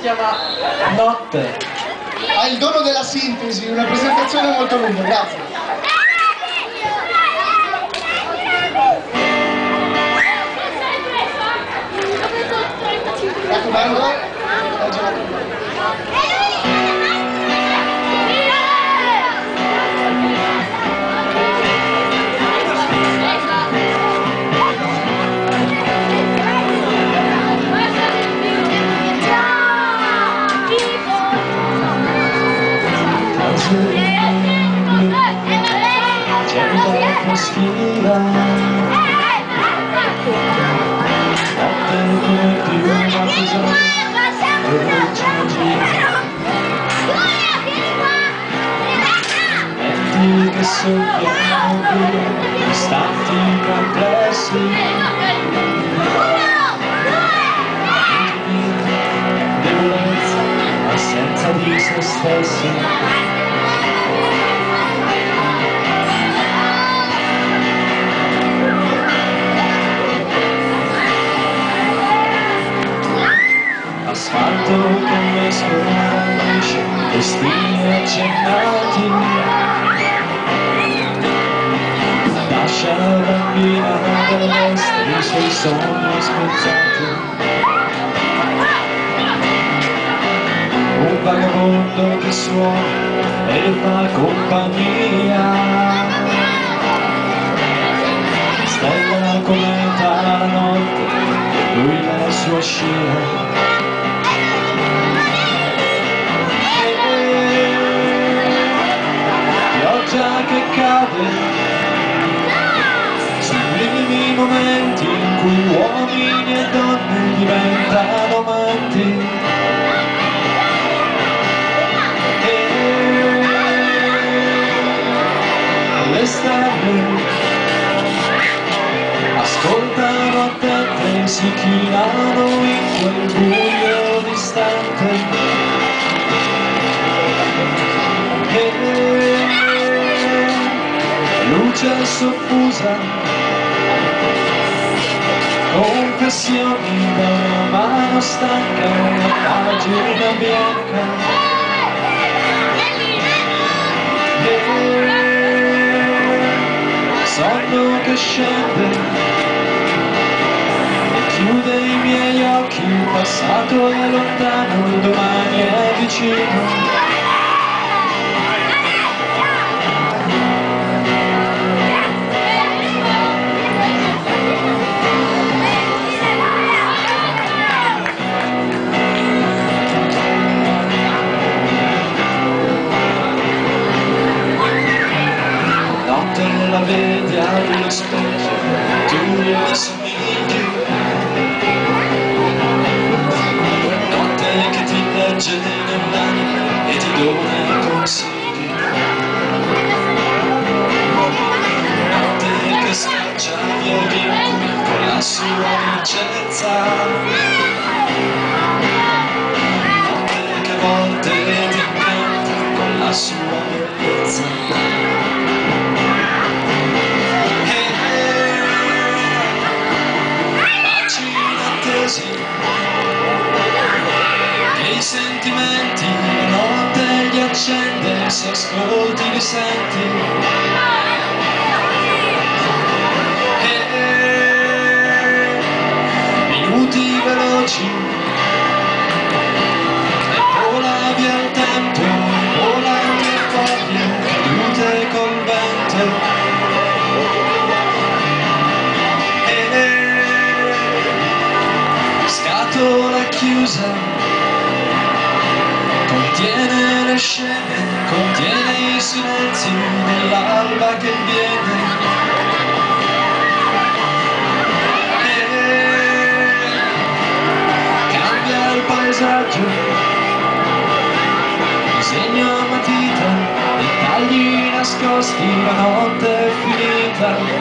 chiama Notte. Ha il dono della sintesi, una presentazione molto lunga, grazie. Raccomando, che soffiano via istanti complessi, debolezza, assenza di se stessi. Asfalto che mescola destini accennati, lascia la bambina dall'est i suoi sogni spezzati. Un vagabondo che suona e fa compagnia, stella cometa la notte, lui la sua scia. Pioggia che cade sui primi momenti in cui uomini e donne diventano amanti. E le stelle ascoltano attente e si chinano in quel buio distante. Luce soffusa, confessioni da una mano stanca, una pagina bianca. Sonno che scende e chiude i miei occhi, il passato è lontano, il domani è vicino. La vedi allo specchio, tu le somigli. Notte che ti legge nell'anima e ti dona consigli. Notte che scaccia via il vincolo con la sua licenza. Notte che a volte ti incanta con la sua bellezza. E i sentimenti la notte li accende, se ascolti li senti. Minuti veloci e vola via il tempo, vola le foglie cadute col vento. Scatola chiusa contiene le scene, contiene i silenzi dell'alba che viene. Cambia il paesaggio, disegno a matita, dettagli nascosti, la notte è finita.